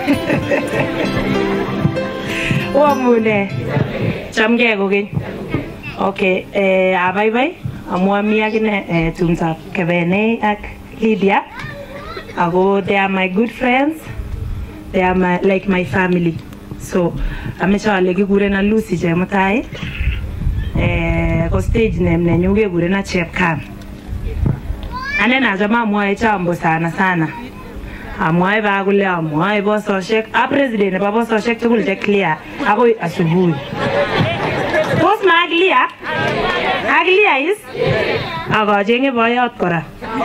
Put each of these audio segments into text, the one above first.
Wamune. Chamge kokeny. Okay, abaibai amu ami akine tumsap Kebene ak Lydia. Ago they are my good friends. They are like my family. So amechale kigurena Lucy Chemutai. Ko stage name nenyu kegurena Chepkam. Ane najama amwae chambo sana. Amwae bagule amwae bososhek. A president nebo bososhek tugul che clear. Agoi asubuhi. Boss ma clear? Clear is? Aga jenge boyot kora.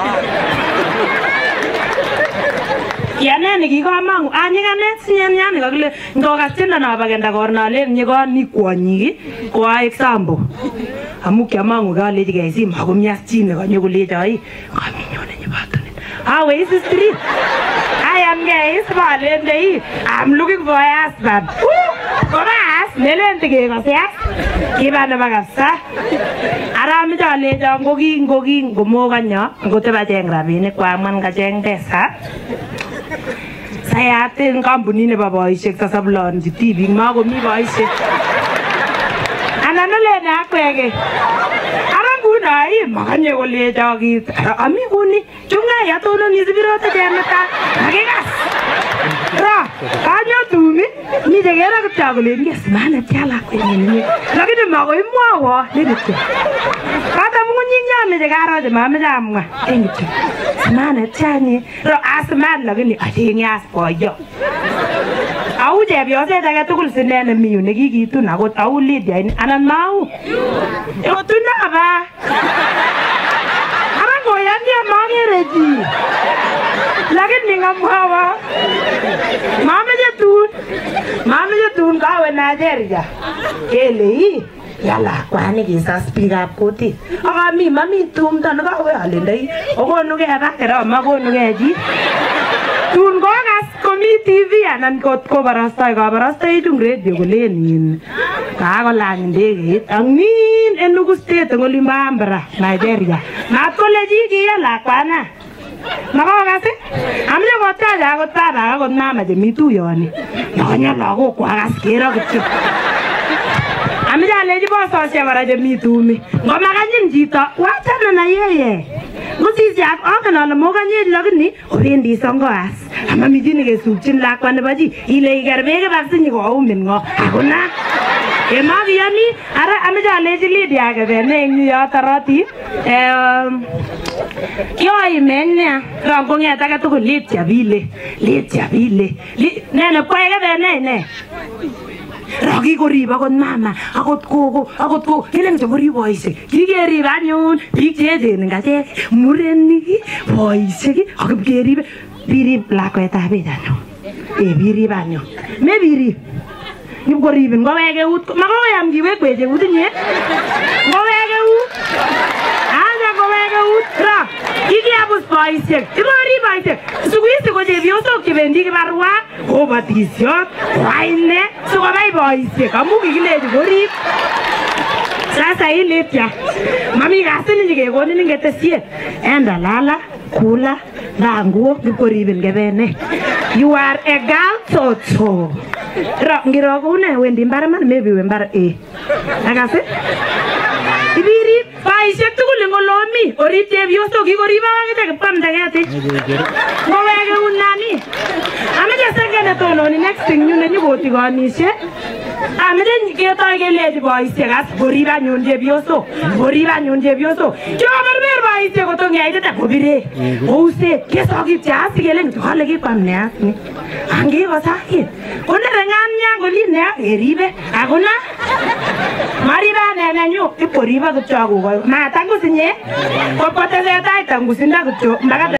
Yanene kikomangu anyikanet sinyanyane kakile ngokatenda nabagenda kornale nyikoni kwonyi ko example amu kyamangu kaleji gaisi makomyas chine kanyokuleja ai kaminyone nyibatone how is the street I am guys valende I'm looking for a husband komas nelente ke kosias kibane bagasa arami jaleja ngogi ngomoganyo ngoteba jeng rabinik kwa man ka jeng pesa saya atin kampuni nebo boisiek sasablon TV makomi boisiek ananole na kwege aranguna makanye koleja kit ami kuni chunga ya tono ni zibirote jamata makikas ra kanyo tumi ni jegera kutagole ni simana tiala kwenye lakini makoimwawo nidite kata munyinya jegara de mama jamwa engitu simana tiani ro asman lakini atingi aspoyo au jebiyose daga tugul sinene miyu nekikitun akot au Lydia anan mau yotuna ba arango yandi mangereji lakini ngamhawa mama jetun kawe Nigeria kele yala kwani kisa speak up koti aga mi mami tumta no kawe alendai ogonu ke bakera magonu ke ji tun gogas komi TV anan kot ko barastai tung radio golenin ka golang ndege angin enugu state ngolimba ambra Nigeria mat koleji ki yala kwana makogase amne gotaja gotara got mama je mitu yoni nonya lago kwagas kero kityo amija leji boso se baraje mitumi ngoma kanyin jito wachana na yeye musisi akana na moganye lakini obendi songoas ama mijini ke subchin lakwa ne baji ile igerbege baksinyi ko umin ngo akuna emagi yani ara amija leji Lydia Kebene ngi yo tarati yo imenya rango ngeta ka to Lydia bile nene kwa Kebene ne Rogi koriba kon mama akot ko keleng chobori boise kigeri banyun bik cheechen ngajek murenik boise akib keribe birib lakwetab bejano biri banyo me biri ngib koribin ngowege ut makoyam kiwekweche utinye ngowege ut anya ngowege ut ra kikiabus boisiek ibori boisiek sukuisi ko chepyosok chebendi kibarua kobatisiot waine sikobai boisiek amu kikileji korib sasa Lydia mami kasini chikekonin ngetesiet enda lala kula banguo kikoribin Kebene you are a girl toto ngiro kune wendi mbar man maybe we mbar akase ibiri boisiek tugul ngolomi orib chepyosok kikoriba akite kipamda keti ngowege unani ameje sengene tononi next thing nyune nyikotiganishe ameden ketoi keleji boisiek as koriba nyun chepyosok kyoberber boisiek kotongeitete kobire kouse kesokip chasi keleng tole kikwam neasni angikosakit konerengan nya koline keribe akuna mariba nenenyu ikoriba kityo akokoi matangusinye kopotesetai tangusinda kityo mbaka